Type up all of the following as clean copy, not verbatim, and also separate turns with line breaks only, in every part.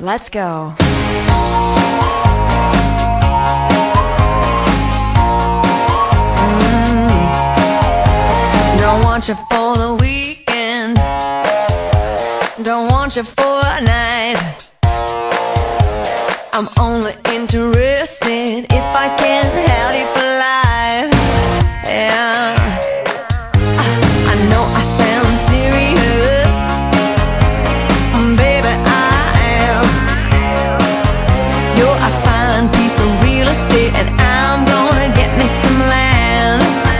Let's go.
Don't want you for the weekend, don't want you for a night. I'm only interested if I can have you for life. Yeah, I know I sound serious, baby, I am. You're a fine piece of real estate, and I'm gonna get me some land.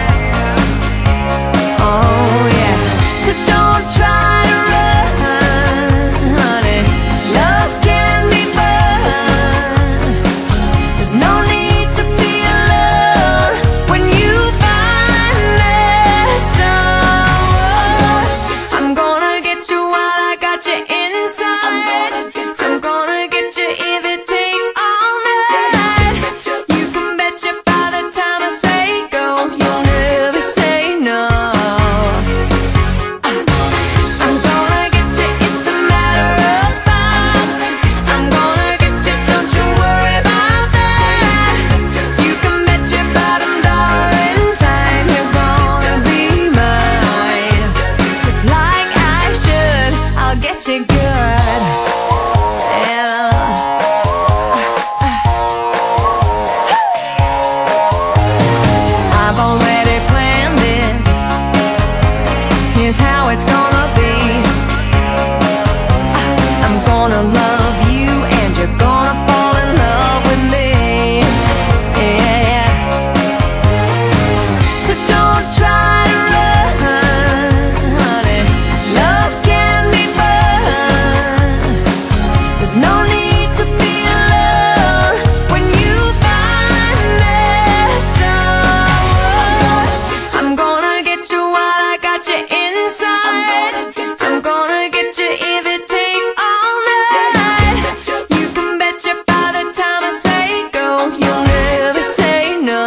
Oh yeah, so don't try to run, honey. Love can be fun. There's no need to be alone when you find that someone. I'm gonna get you while I got you inside. I'm gonna get you if it takes all night. You can bet you by the time I say go, you'll never say no. I'm gonna get you, it's a matter of fact. I'm gonna get you, don't you worry about that. You can bet your bottom dollar in time you're gonna be mine. Just like I should, I'll get you good. Yeah. I've already planned it. Here's how it's gonna be. I'm gonna love you and you're gonna fall in love with me. Yeah. So don't try to run, honey. Love can be fun. There's no need to be alone when you find that someone. I'm gonna get you while I got you inside. I'm gonna get you if it takes all night. You can bet you by the time I say go, you'll never say no.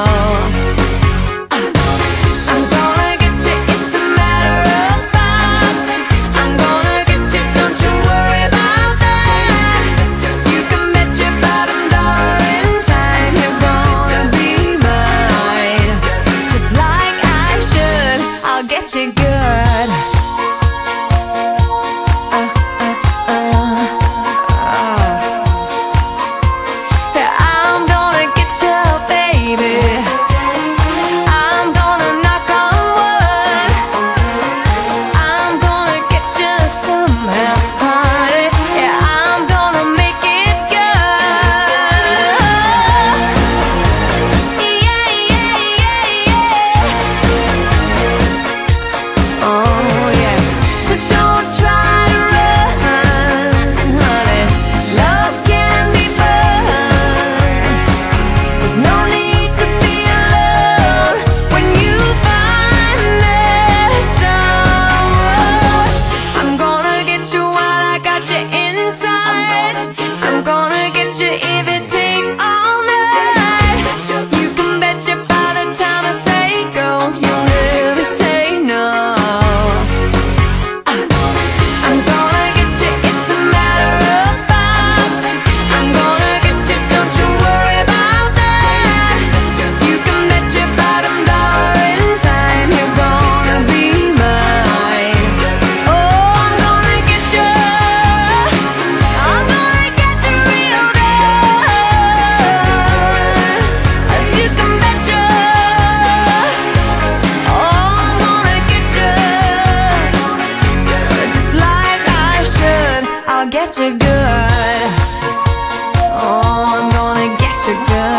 I'm gonna get you, it's a matter of fact. I'm gonna get you, don't you worry about that. You can bet your bottom dollar in time you're gonna be mine. Just like I should, I'll get you good. I'm gonna get you, baby. I'm gonna knock on wood. I'm gonna get you somehow, honey. Yeah, I'm gonna make it good. Yeah, yeah, yeah, yeah. Oh yeah. So don't try to run, honey. Love can be fun. There's no need to be alone when you find that someone. I'm gonna get you while I got you inside. I'm gonna get you if it takes all night. You can bet you by the time I say go, you'll never say no. I'm gonna get you, it's a matter of fact. I'm gonna get you, don't you worry about that. You can bet your bottom dollar in time you're gonna be mine. Oh, I'm gonna get you, I'm gonna get you real good. You can bet you, oh, I'm gonna get you. Just like I should, I'll get you good. Oh, I'm gonna get you good.